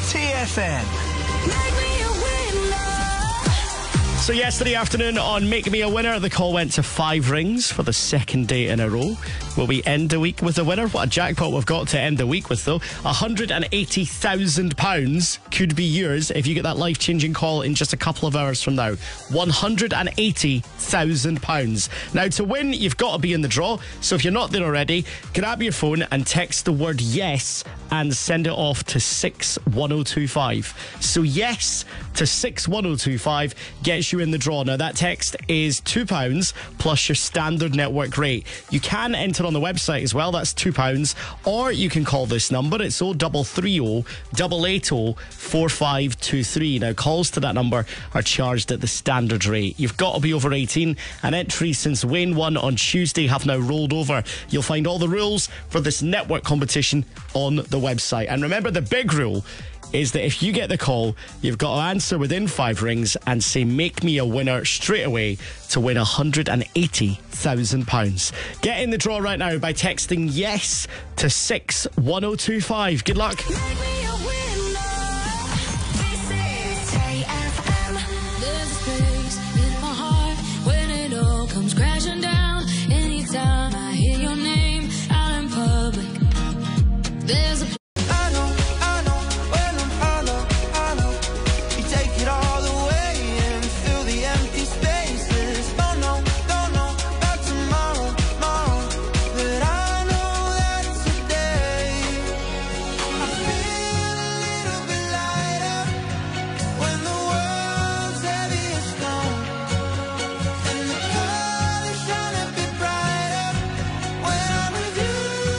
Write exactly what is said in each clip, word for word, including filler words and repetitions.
T F M. So yesterday afternoon on Make Me a Winner, the call went to five rings for the second day in a row. Will we end the week with a winner? What a jackpot we've got to end the week with, though. one hundred eighty thousand pounds could be yours if you get that life-changing call in just a couple of hours from now. one hundred eighty thousand pounds. Now, to win, you've got to be in the draw. So if you're not there already, grab your phone and text the word yes and send it off to six one oh two five. So yes to six one oh two five gets you in the draw. Now, that text is two pounds plus your standard network rate. You can enter on the website as well. That's two pounds. Or you can call this number. It's oh three three oh, eight eight oh, four five two three. Now, calls to that number are charged at the standard rate. You've got to be over eighteen, and entries since Wayne won on Tuesday have now rolled over. You'll find all the rules for this network competition on the website. And remember, the big rule is that if you get the call, you've got to answer within five rings and say, make me a winner straight away to win one hundred eighty thousand pounds. Get in the draw right now by texting yes to six one oh two five. Good luck. Crashing down anytime I hear your name out in public. There's a I know, I know, when I'm hollow, hollow, you take it all away and fill the empty spaces. Don't know, don't know about tomorrow, tomorrow, but I know that today I feel a little bit lighter when the world's heavy as stone, and the colors shine a bit brighter when I'm with you.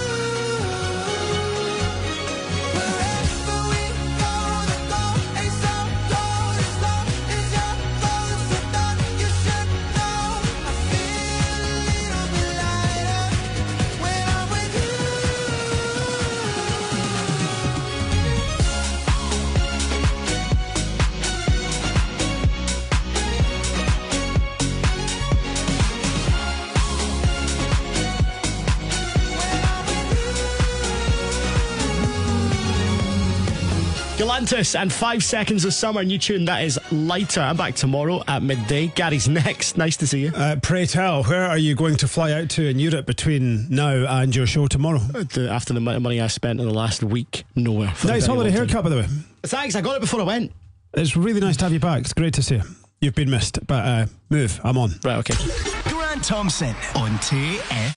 Wherever we go, the goal ain't so cold as long as you're close. I thought you should know. I feel a little bit lighter when I'm with you. Galantis and Five Seconds of Summer, new tune. That is Lighter. I'm back tomorrow at midday. Gary's next. Nice to see you. Uh, pray tell, where are you going to fly out to in Europe between now and your show tomorrow? The- After the amount of money I spent in the last week, nowhere. for Nice very holiday long time. haircut, by the way. Thanks, I got it before I went. It's really nice to have you back. It's great to see you. You've been missed, but uh, move. I'm on. Right, okay. Grant Thomson on T F M.